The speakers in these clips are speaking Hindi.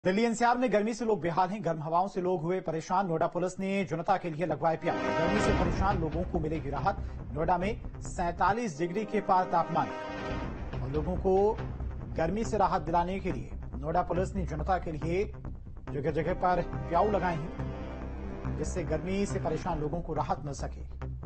दिल्ली एनसीआर में गर्मी से लोग बेहाल हैं। गर्म हवाओं से लोग हुए परेशान। नोएडा पुलिस ने जनता के लिए लगवाए प्याऊ। गर्मी से परेशान लोगों को मिलेगी राहत। नोएडा में 47 डिग्री के पार तापमान और लोगों को गर्मी से राहत दिलाने के लिए नोएडा पुलिस ने जनता के लिए जगह जगह पर प्याऊ लगाए हैं, जिससे गर्मी से परेशान लोगों को राहत मिल सके।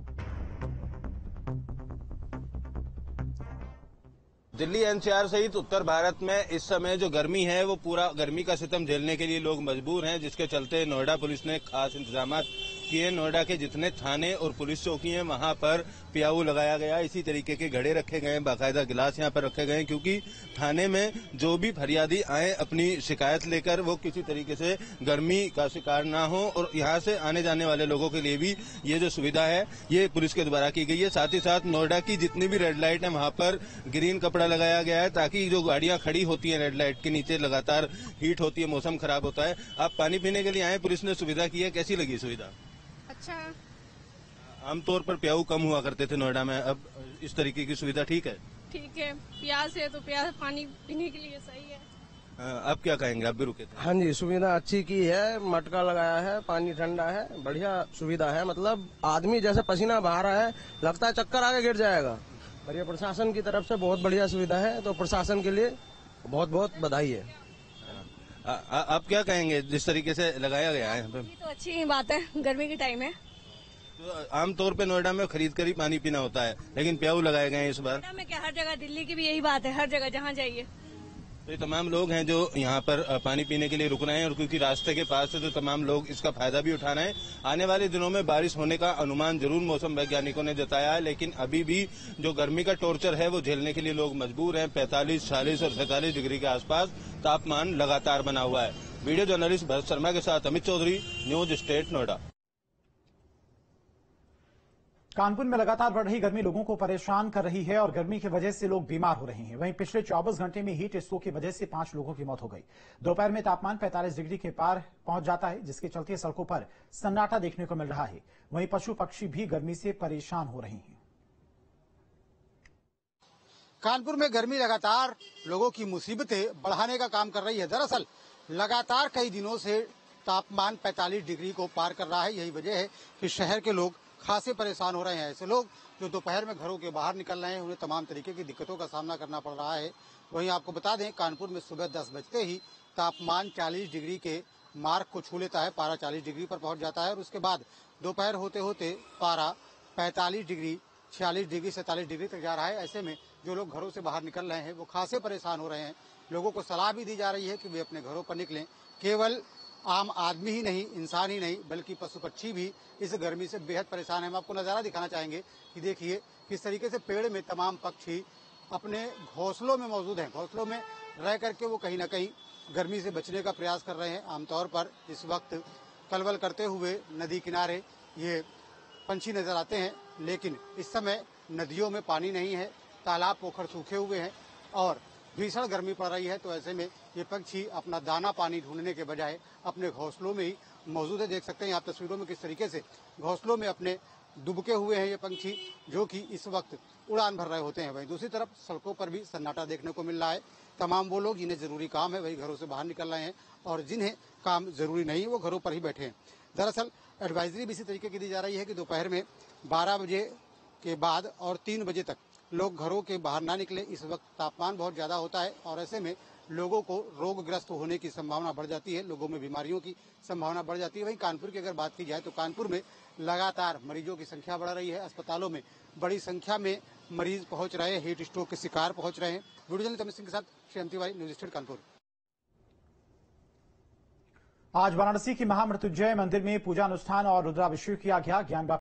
दिल्ली एनसीआर सहित उत्तर भारत में इस समय जो गर्मी है वो पूरा गर्मी का सितम झेलने के लिए लोग मजबूर हैं, जिसके चलते नोएडा पुलिस ने खास इंतजाम किए। नोएडा के जितने थाने और पुलिस चौकी हैं वहां पर प्याऊ लगाया गया। इसी तरीके के घड़े रखे गए हैं, बाकायदा गिलास यहां पर रखे गए हैं, क्योंकि थाने में जो भी फरियादी आए अपनी शिकायत लेकर वो किसी तरीके से गर्मी का शिकार ना हो, और यहां से आने जाने वाले लोगों के लिए भी ये जो सुविधा है ये पुलिस के द्वारा की गई है। साथ ही साथ नोएडा की जितनी भी रेड लाइट है वहां पर ग्रीन कपड़ा लगाया गया है, ताकि जो गाड़ियां खड़ी होती हैं रेड लाइट के नीचे, लगातार हीट होती है, मौसम खराब होता है। आप पानी पीने के लिए आए, पुलिस ने सुविधा की है, कैसी लगी सुविधा? अच्छा। आमतौर पर प्याऊ कम हुआ करते थे नोएडा में, अब इस तरीके की सुविधा ठीक है? ठीक है, प्यास है तो प्यास पानी पीने के लिए सही है। आप क्या कहेंगे? आप भी रुके थे। हाँ जी, सुविधा अच्छी की है, मटका लगाया है, पानी ठंडा है, बढ़िया सुविधा है। मतलब आदमी जैसे पसीना बहा रहा है, लगता है चक्कर आके गिर जाएगा। और ये प्रशासन की तरफ से बहुत बढ़िया सुविधा है, तो प्रशासन के लिए बहुत बहुत बधाई है। आप क्या कहेंगे जिस तरीके से लगाया गया है? तो अच्छी बात है, गर्मी के टाइम है तो आमतौर पे नोएडा में खरीद कर ही पानी पीना होता है, लेकिन प्याऊ लगाए गए हैं इस बार। नोएडा में क्या, हर जगह दिल्ली की भी यही बात है, हर जगह जहाँ जाइए। तो ये तमाम लोग हैं जो यहाँ पर पानी पीने के लिए रुक रहे हैं, और क्योंकि रास्ते के पास से तो तमाम लोग इसका फायदा भी उठा रहे हैं। आने वाले दिनों में बारिश होने का अनुमान जरूर मौसम वैज्ञानिकों ने जताया है, लेकिन अभी भी जो गर्मी का टॉर्चर है वो झेलने के लिए लोग मजबूर हैं। 45, 46 और 47 डिग्री के आसपास तापमान लगातार बना हुआ है। वीडियो जर्नलिस्ट भरत शर्मा के साथ अमित चौधरी, न्यूज स्टेट नोएडा। कानपुर में लगातार बढ़ रही गर्मी लोगों को परेशान कर रही है और गर्मी की वजह से लोग बीमार हो रहे हैं। वहीं पिछले 24 घंटे में हीट स्ट्रोक की वजह से 5 लोगों की मौत हो गई। दोपहर में तापमान 45 डिग्री के पार पहुंच जाता है, जिसके चलते सड़कों पर सन्नाटा देखने को मिल रहा है। वहीं पशु पक्षी भी गर्मी से परेशान हो रहे हैं। कानपुर में गर्मी लगातार लोगों की मुसीबतें बढ़ाने का काम कर रही है। दरअसल लगातार कई दिनों से तापमान 45 डिग्री को पार कर रहा है। यही वजह है कि शहर के लोग खासे परेशान हो रहे हैं। ऐसे लोग जो दोपहर में घरों के बाहर निकल रहे हैं, उन्हें तमाम तरीके की दिक्कतों का सामना करना पड़ रहा है। वहीं आपको बता दें, कानपुर में सुबह 10 बजते ही तापमान 40 डिग्री के मार्क को छू लेता है, पारा 40 डिग्री पर पहुंच जाता है, और उसके बाद दोपहर होते होते पारा 45 डिग्री, 46 डिग्री, 47 डिग्री तक जा रहा है। ऐसे में जो लोग घरों से बाहर निकल रहे हैं वो खासे परेशान हो रहे हैं। लोगों को सलाह भी दी जा रही है कि वे अपने घरों पर निकलें। केवल आम आदमी ही नहीं, इंसान ही नहीं, बल्कि पशु पक्षी भी इस गर्मी से बेहद परेशान है। हम आपको नज़ारा दिखाना चाहेंगे कि देखिए किस तरीके से पेड़ में तमाम पक्षी अपने घोंसलों में मौजूद हैं। घोंसलों में रह करके वो कहीं ना कहीं गर्मी से बचने का प्रयास कर रहे हैं। आमतौर पर इस वक्त कलवल करते हुए नदी किनारे ये पंछी नजर आते हैं, लेकिन इस समय नदियों में पानी नहीं है, तालाब पोखर सूखे हुए हैं और भीषण गर्मी पड़ रही है। तो ऐसे में ये पक्षी अपना दाना पानी ढूंढने के बजाय अपने घोंसलों में ही मौजूद है। देख सकते हैं आप तस्वीरों में किस तरीके से घोंसलों में अपने दुबके हुए हैं ये पंछी, जो कि इस वक्त उड़ान भर रहे होते हैं। वहीं दूसरी तरफ सड़कों पर भी सन्नाटा देखने को मिल रहा है। तमाम वो लोग जिन्हें जरूरी काम है वही घरों से बाहर निकल रहे हैं, और जिन्हें काम जरूरी नहीं वो घरों पर ही बैठे हैं। दरअसल एडवाइजरी भी इसी तरीके की दी जा रही है कि दोपहर में 12 बजे के बाद और 3 बजे तक लोग घरों के बाहर ना निकले। इस वक्त तापमान बहुत ज्यादा होता है और ऐसे में लोगों को रोगग्रस्त होने की संभावना बढ़ जाती है, लोगों में बीमारियों की संभावना बढ़ जाती है। वहीं कानपुर की अगर बात की जाए तो कानपुर में लगातार मरीजों की संख्या बढ़ रही है। अस्पतालों में बड़ी संख्या में मरीज पहुंच रहे हैं, हीट स्ट्रोक के शिकार पहुंच रहे हैं। वीडियो जर्नलिस्ट अमित सिंह के साथ श्याम तिवारी, न्यूज स्टेट कानपुर। आज वाराणसी की महामृत्युंजय मंदिर में पूजा अनुष्ठान और रुद्राभिषेक किया गया। ज्ञान